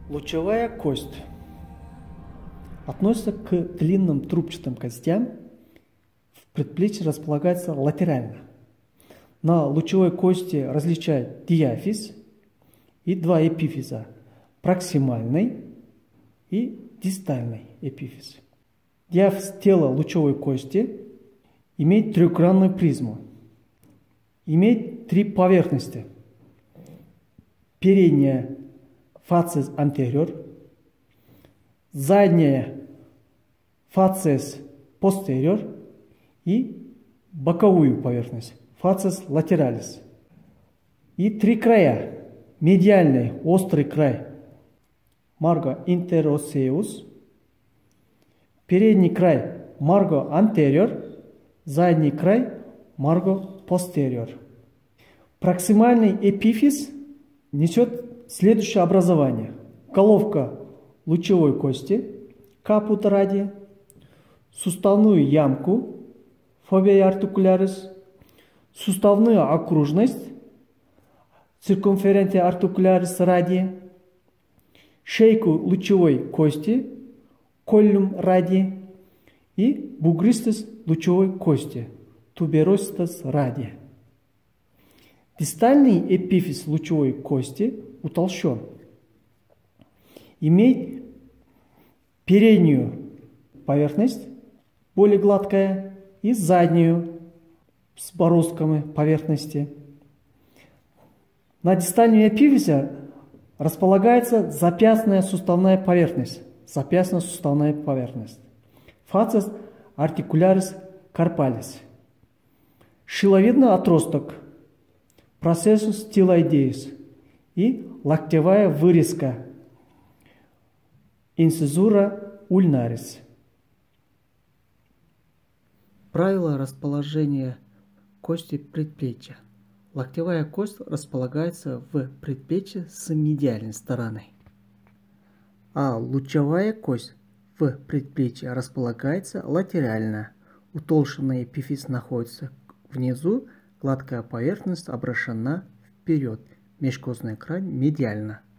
Лучевая кость относится к длинным трубчатым костям. В предплечье располагается латерально. На лучевой кости различают диафиз и два эпифиза – проксимальный и дистальный эпифиз. Диафиз тела лучевой кости имеет трехгранную призму. Имеет три поверхности. Передняя фациес антериор, задняя фациес постериор и боковую поверхность фациес латералис. И три края. Медиальный острый край марго интеросеус, передний край марго антериор, задний край марго постериор. Проксимальный эпифиз несет следующее образование. Головка лучевой кости, капут радий, суставную ямку, фобия артикулярис, суставную окружность, циркумференция артикулярис радий, шейку лучевой кости, коллюм радий и бугристость лучевой кости, туберозитас радий. Дистальный эпифиз лучевой кости утолщен. Имеет переднюю поверхность, более гладкая, и заднюю с бороздками поверхности. На дистальном эпифизе располагается запястная суставная поверхность. Запястная суставная поверхность. Фациес артикулярис карпалис. Шиловидный отросток. Процессус тилоидеис и локтевая вырезка инцизура ульнарис. Правило расположения кости предплечья. Локтевая кость располагается в предплечье с медиальной стороны, а лучевая кость в предплечье располагается латерально. Утолщенный эпифиз находится внизу, гладкая поверхность обращена вперед, межкостная грань медиально.